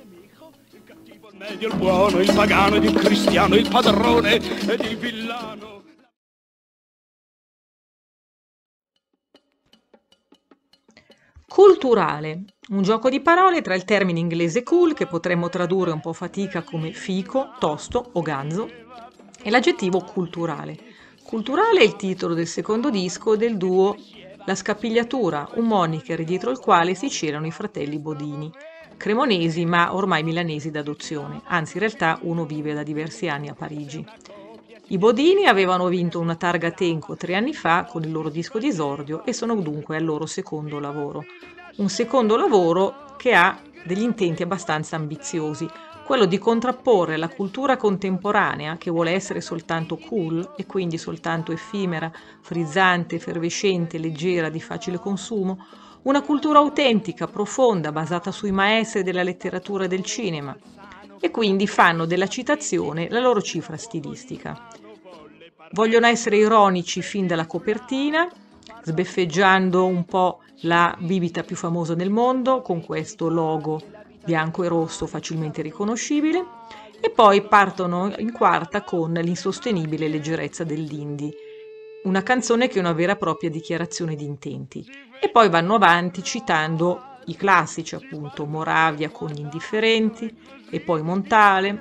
Il medio, il buono, il pagano ed il cristiano, il padrone ed il villano. Culturale, un gioco di parole tra il termine inglese cool, che potremmo tradurre un po' fatica come fico, tosto o ganzo, e l'aggettivo culturale. Culturale è il titolo del secondo disco del duo La Scapigliatura, un moniker dietro il quale si celano i fratelli Bodini, cremonesi ma ormai milanesi d'adozione, anzi in realtà uno vive da diversi anni a Parigi. I Bodini avevano vinto una targa Tenco 3 anni fa con il loro disco di esordio e sono dunque al loro secondo lavoro. Un secondo lavoro che ha degli intenti abbastanza ambiziosi, quello di contrapporre la cultura contemporanea, che vuole essere soltanto cool e quindi soltanto effimera, frizzante, effervescente, leggera, di facile consumo, una cultura autentica, profonda, basata sui maestri della letteratura e del cinema, e quindi fanno della citazione la loro cifra stilistica. Vogliono essere ironici fin dalla copertina, sbeffeggiando un po' la bibita più famosa del mondo, con questo logo bianco e rosso facilmente riconoscibile, e poi partono in quarta con l'insostenibile leggerezza dell'indie, una canzone che è una vera e propria dichiarazione di intenti, e poi vanno avanti citando i classici, appunto Moravia con Gli Indifferenti e poi Montale,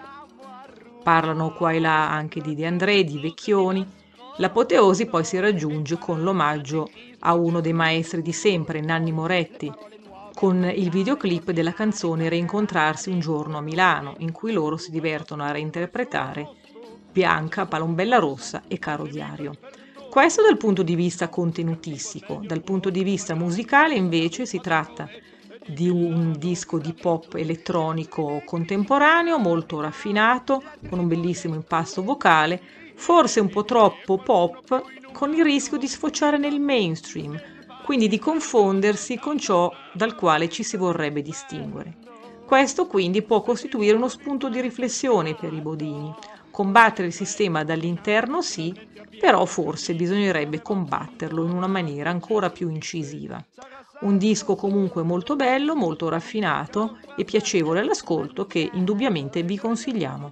parlano qua e là anche di De André, di Vecchioni. L'apoteosi poi si raggiunge con l'omaggio a uno dei maestri di sempre, Nanni Moretti, con il videoclip della canzone Rincontrarsi un giorno a Milano, in cui loro si divertono a reinterpretare Bianca, Palombella Rossa e Caro Diario. Questo dal punto di vista contenutistico. Dal punto di vista musicale invece si tratta di un disco di pop elettronico contemporaneo, molto raffinato, con un bellissimo impasto vocale, forse un po' troppo pop, con il rischio di sfociare nel mainstream, quindi di confondersi con ciò dal quale ci si vorrebbe distinguere. Questo quindi può costituire uno spunto di riflessione per i Bodini, Combattere il sistema dall'interno sì, però forse bisognerebbe combatterlo in una maniera ancora più incisiva. Un disco comunque molto bello, molto raffinato e piacevole all'ascolto che indubbiamente vi consigliamo.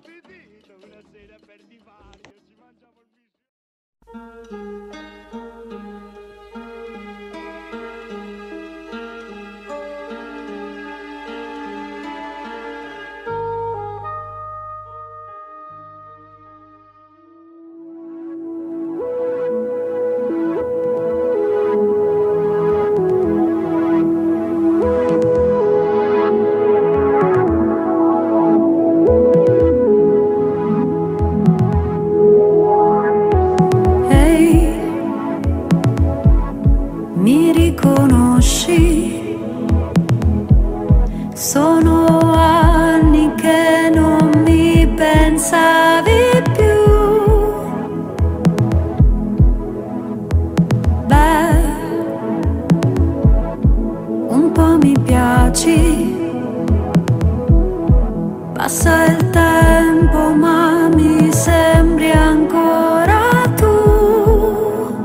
Passa il tempo ma mi sembri ancora tu.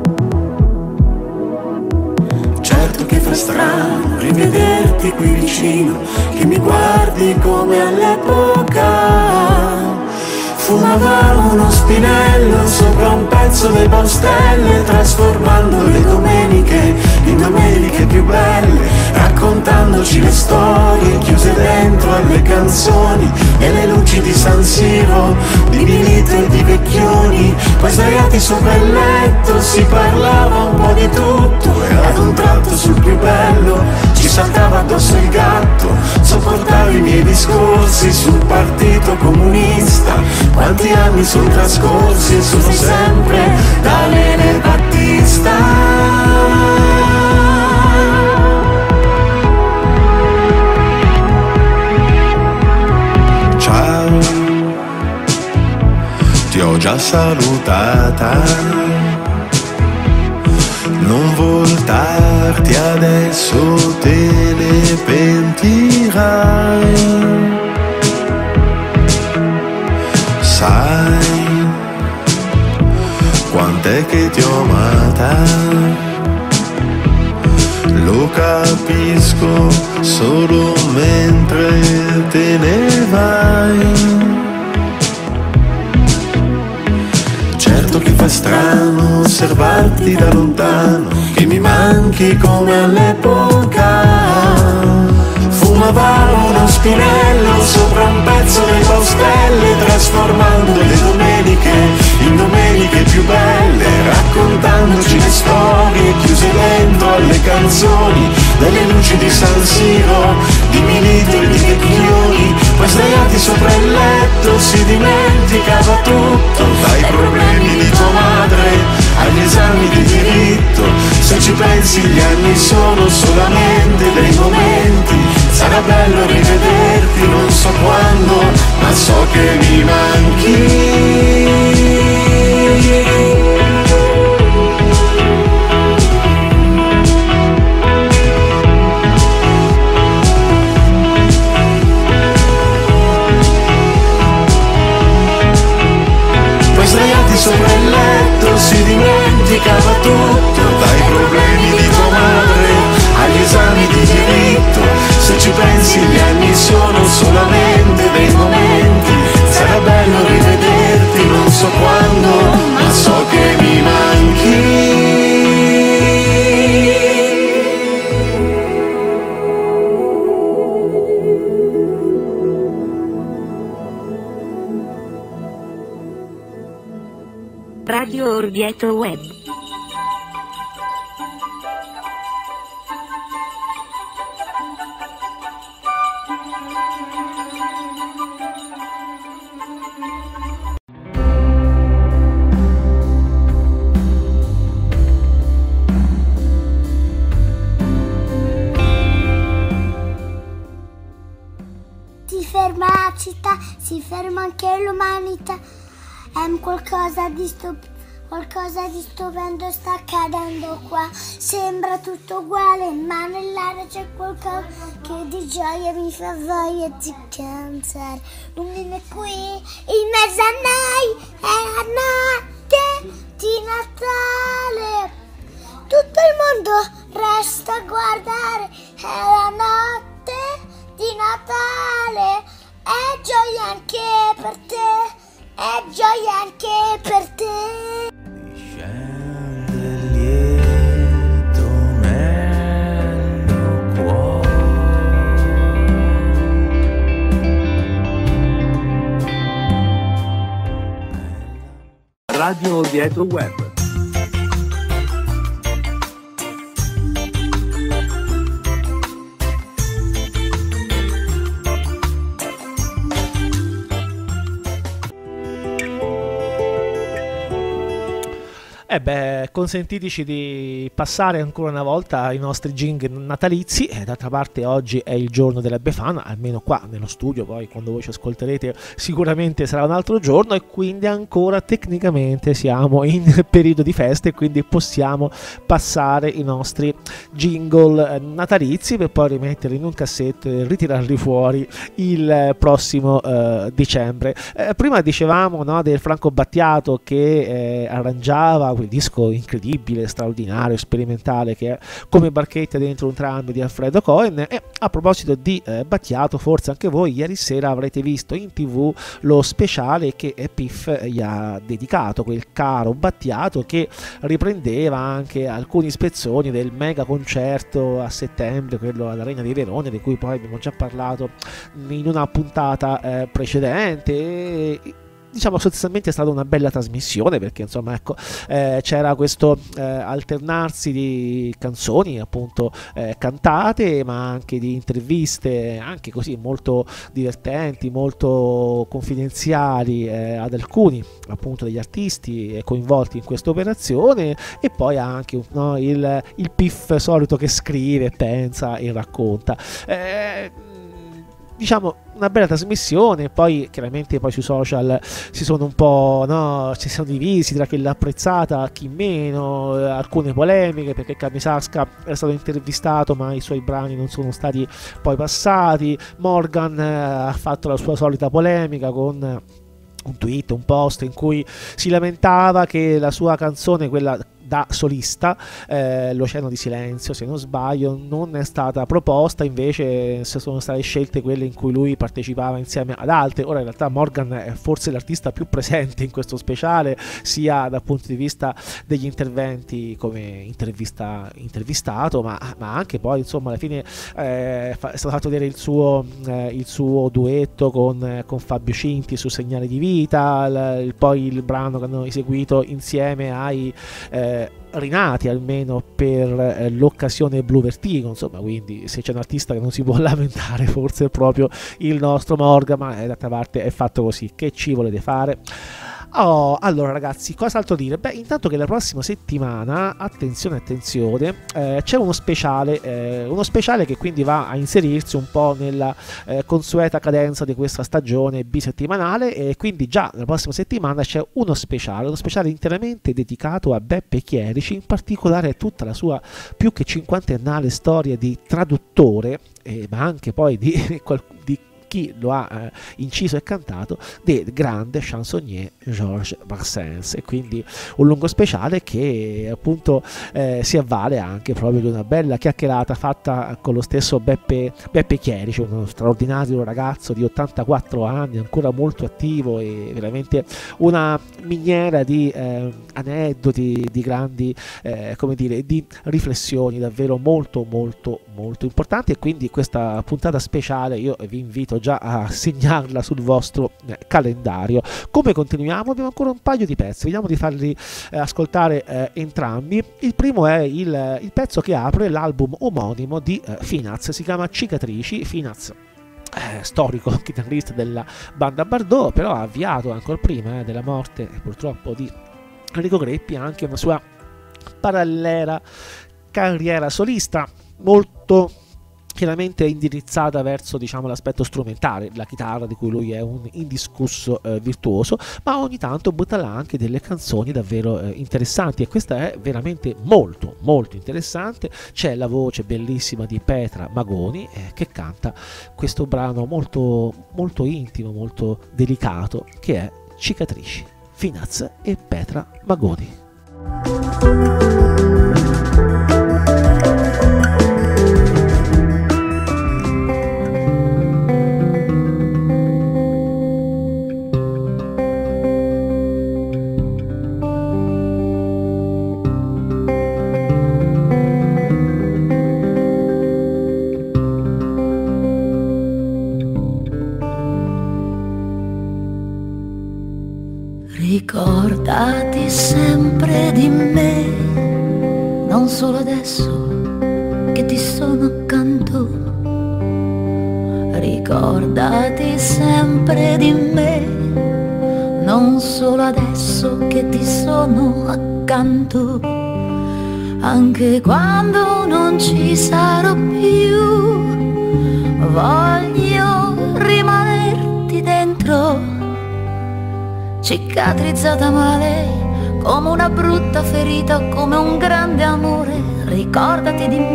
Certo che fa strano rivederti qui vicino, che mi guardi come all'epoca. Fumavamo uno spinello sopra un pezzo di paustelle, trasformando le domeniche in domeniche più belle, raccontandoci le storie chiuse dentro alle canzoni e le luci di San Siro, di Milito e di Vecchioni. Poi sdraiati sopra il letto si parlava un po' di tutto e ad un tratto sul più bello ci saltava addosso il gatto. Sopportavi i miei discorsi sul partito comunista. Quanti anni sono trascorsi e sono sempre Daniele Battista. Ciao, ti ho già salutata, non voltarti adesso, te ne pentirai. Sai quant'è che ti ho amata, lo capisco solo mentre te ne vai. Certo che fa strano osservarti da lontano, che mi manchi come all'epoca. Fumavamo uno spinello sopra un pezzo di paustelle, trasformando le domeniche in domeniche più belle, raccontandoci le storie chiuse dentro alle canzoni, delle luci di San Siro, di Milito e di Vecchioni. Poi sdraiati sopra il letto si dimenticava tutto, dai problemi di tua madre agli esami di diritto. Se ci pensi gli anni sono solamente dei momenti, sarà bello rivederti non so quando, ma so che mi manchi. Poi sdraiati sopra il letto si dimenticava tutto, dai problemi di tua madre agli esami di diritto. Se ci pensi gli anni sono solamente dei momenti, sarà bello rivederti non so quando, ma so che mi manchi. Radio Orvieto Web. Si ferma la città, si ferma anche l'umanità. È qualcosa di Qualcosa di stupendo sta accadendo qua. Sembra tutto uguale, ma nell'aria c'è qualcosa che di gioia mi fa voglia di cantare. Un è qui, in mezzo a noi, è la notte di Natale. Tutto il mondo resta a guardare, è la notte di Natale. È gioia anche per te, è gioia anche per te. Radio Orvieto Web. Consentiteci di passare ancora una volta i nostri jingle natalizi. D'altra parte oggi è il giorno della Befana, almeno qua nello studio, poi quando voi ci ascolterete sicuramente sarà un altro giorno, e quindi ancora tecnicamente siamo in periodo di feste, e quindi possiamo passare i nostri jingle natalizi per poi rimetterli in un cassetto e ritirarli fuori il prossimo dicembre. Prima dicevamo, no, del Franco Battiato che arrangiava quel disco incredibile, straordinario, sperimentale che è Come barchette dentro un tram di Alfredo Cohen. E a proposito di Battiato, forse anche voi ieri sera avrete visto in TV lo speciale che Piff gli ha dedicato, quel caro Battiato che riprendeva anche alcuni spezzoni del mega concerto a settembre, quello all'Arena di Verona, di cui poi abbiamo già parlato in una puntata precedente. Diciamo sostanzialmente è stata una bella trasmissione, perché insomma ecco, c'era questo alternarsi di canzoni appunto cantate, ma anche di interviste anche così molto divertenti, molto confidenziali ad alcuni appunto degli artisti coinvolti in questa operazione, e poi anche il Piff solito che scrive, pensa e racconta. Diciamo una bella trasmissione. Poi chiaramente poi sui social si sono un po', no, ci siamo divisi tra chi l'ha apprezzata, chi meno, alcune polemiche perché Camisasca è stato intervistato ma i suoi brani non sono stati poi passati. Morgan ha fatto la sua solita polemica con un tweet, un post in cui si lamentava che la sua canzone, quella da solista, L'Oceano di Silenzio se non sbaglio, non è stata proposta, invece sono state scelte quelle in cui lui partecipava insieme ad altre. Ora in realtà Morgan è forse l'artista più presente in questo speciale, sia dal punto di vista degli interventi come intervistato, ma anche poi insomma alla fine è stato fatto vedere il suo duetto con Fabio Cinti su Segnale di Vita, poi il brano che hanno eseguito insieme ai rinati almeno per l'occasione Blue Vertigo, insomma, quindi se c'è un artista che non si può lamentare forse è proprio il nostro Morgan, ma d'altra parte è fatto così, che ci volete fare? Allora ragazzi, cos'altro dire? Beh, intanto che la prossima settimana, attenzione, c'è uno speciale che quindi va a inserirsi un po' nella consueta cadenza di questa stagione bisettimanale, e quindi già la prossima settimana c'è uno speciale interamente dedicato a Beppe Chierici, in particolare tutta la sua più che cinquantennale storia di traduttore, ma anche poi di chi lo ha inciso e cantato, del grande chansonnier Georges Brassens. E quindi un lungo speciale che appunto si avvale anche proprio di una bella chiacchierata fatta con lo stesso Beppe Chierici, uno straordinario ragazzo di 84 anni, ancora molto attivo, e veramente una miniera di aneddoti, di grandi come dire, di riflessioni davvero molto molto molto importanti. E quindi questa puntata speciale io vi invito già a segnarla sul vostro calendario. Come continuiamo? Abbiamo ancora un paio di pezzi, vediamo di farli ascoltare entrambi. Il primo è il pezzo che apre l'album omonimo di Finaz, si chiama Cicatrici. Finaz, storico chitarrista della banda Bardot, però ha avviato ancora prima della morte purtroppo di Enrico Greppi anche una sua parallela carriera solista molto chiaramente indirizzata verso, diciamo, l'aspetto strumentale, la chitarra di cui lui è un indiscusso virtuoso, ma ogni tanto butta là anche delle canzoni davvero interessanti, e questa è veramente molto molto interessante. C'è la voce bellissima di Petra Magoni che canta questo brano molto molto intimo, molto delicato, che è Cicatrici. Finaz e Petra Magoni. Ricordati sempre di me, non solo adesso che ti sono accanto. Ricordati sempre di me, non solo adesso che ti sono accanto. Anche quando non ci sarò più, voglio rimanerti dentro. Cicatrizzata male, come una brutta ferita o come un grande amore, ricordati di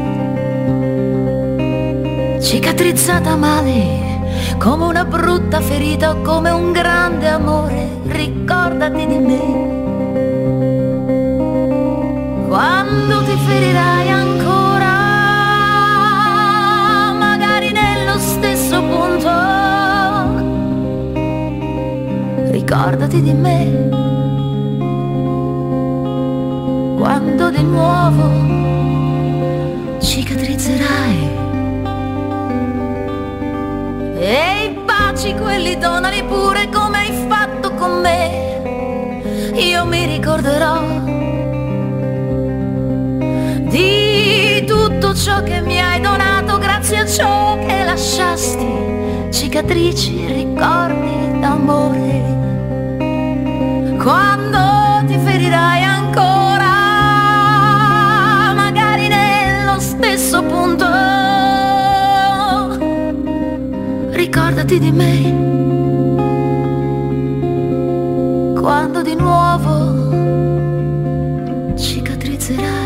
me. Cicatrizzata male, come una brutta ferita o come un grande amore, ricordati di me. Quando ti ferirai ancora, magari nello stesso punto, ricordati di me. Quando di nuovo cicatrizzerai, e i baci quelli donali pure come hai fatto con me. Io mi ricorderò di tutto ciò che mi hai donato, grazie a ciò che lasciasti, cicatrici, ricordi d'amore. Quando ti ferirai ancora, magari nello stesso punto, ricordati di me. Quando di nuovo cicatrizzerai.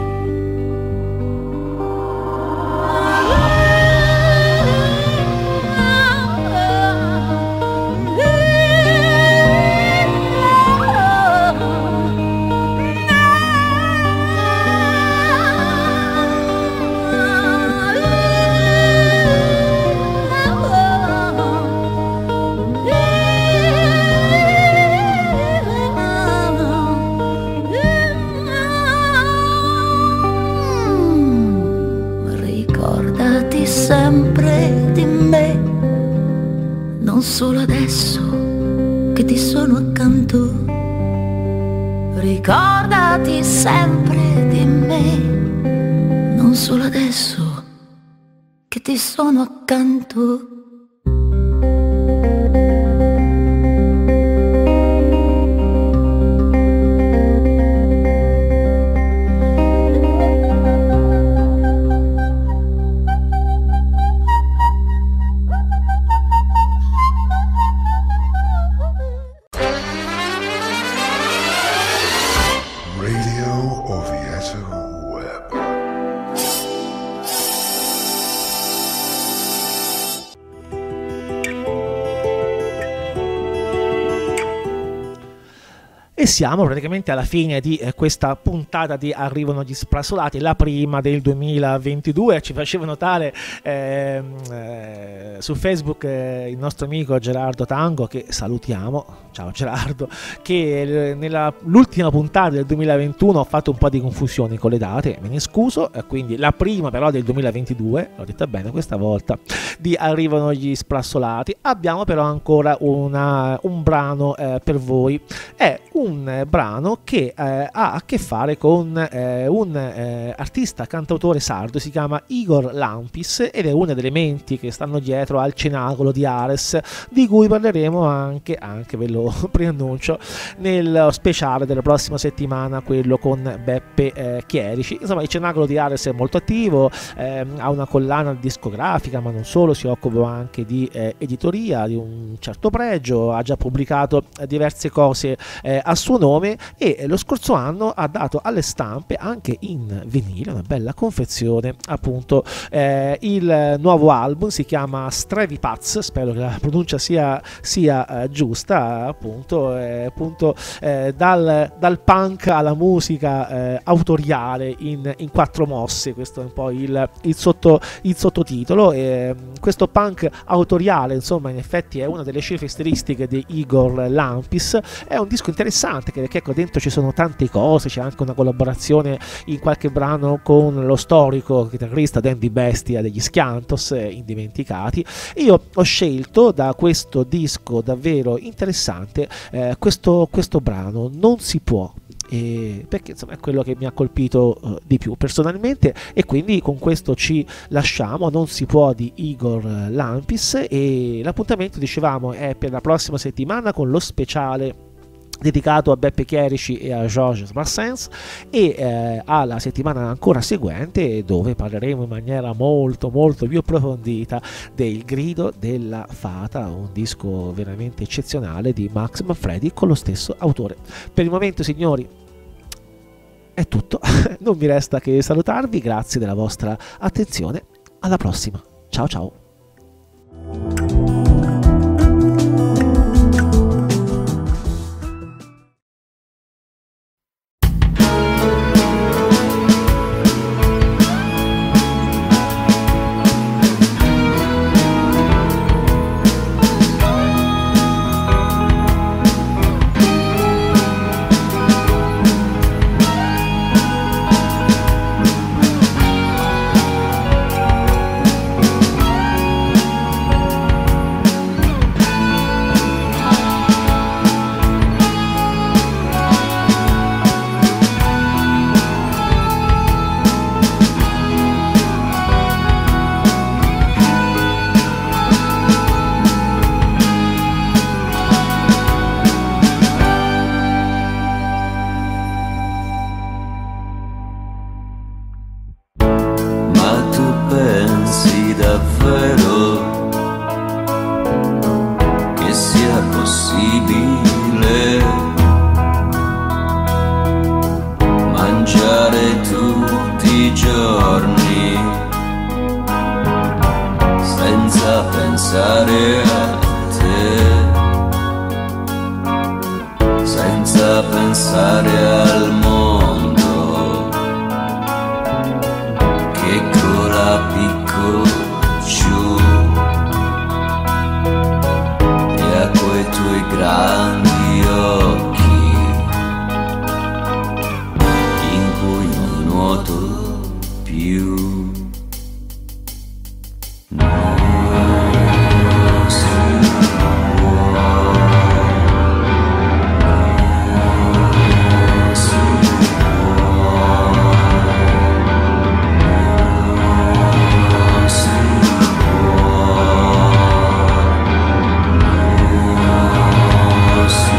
Sempre di me, non solo adesso che ti sono accanto. Ricordati sempre di me, non solo adesso che ti sono accanto. E siamo praticamente alla fine di questa puntata di Arrivano gli Sprassolati, la prima del 2022. Ci faceva notare su Facebook il nostro amico Gerardo Tango, che salutiamo, ciao Gerardo, che nell'ultima puntata del 2021 ho fatto un po' di confusione con le date, me ne scuso, quindi la prima però del 2022, l'ho detta bene questa volta, di Arrivano gli Sprassolati. Abbiamo però ancora un brano per voi, è un un brano che ha a che fare con un artista cantautore sardo, si chiama Igor Lampis, ed è una delle menti che stanno dietro al Cenacolo di Ares, di cui parleremo anche ve lo preannuncio, nel speciale della prossima settimana, quello con Beppe Chierici. Insomma, il Cenacolo di Ares è molto attivo, ha una collana discografica, ma non solo, si occupa anche di editoria di un certo pregio, ha già pubblicato diverse cose a suo nome, e lo scorso anno ha dato alle stampe anche in vinile, una bella confezione, appunto il nuovo album, si chiama Strevi Paz, spero che la pronuncia sia giusta, appunto dal punk alla musica autoriale in 4 mosse. Questo è un po' il sottotitolo. Questo punk autoriale, insomma, in effetti è una delle caratteristiche di Igor Lampis. È un disco interessante perché ecco, dentro ci sono tante cose, c'è anche una collaborazione in qualche brano con lo storico chitarrista Dandy Bestia degli Schiantos, indimenticati. Io ho scelto da questo disco davvero interessante questo brano, Non si può, perché insomma è quello che mi ha colpito di più personalmente, e quindi con questo ci lasciamo. Non si può di Igor Lampis, e l'appuntamento, dicevamo, è per la prossima settimana con lo speciale dedicato a Beppe Chierici e a Georges Brassens, e alla settimana ancora seguente, dove parleremo in maniera molto più approfondita del Grido della Fata, un disco veramente eccezionale di Max Manfredi con lo stesso autore. Per il momento, signori, è tutto. Non mi resta che salutarvi, grazie della vostra attenzione, alla prossima, ciao ciao. See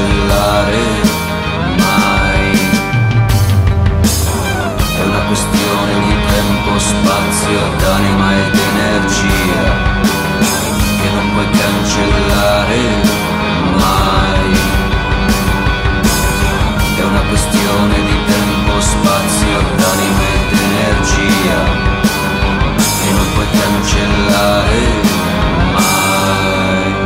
cancellare mai. È una questione di tempo, spazio, d'anima e di energia che non puoi cancellare mai. È una questione di tempo, spazio, d'anima e di energia che non puoi cancellare mai.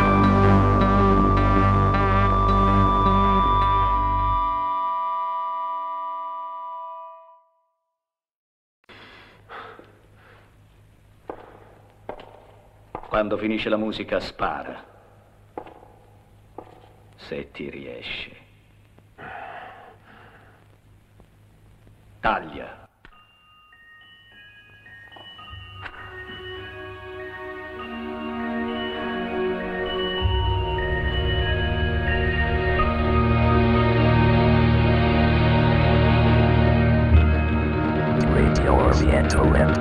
Quando finisce la musica spara, se ti riesce. Taglia. Radio Oriental Web.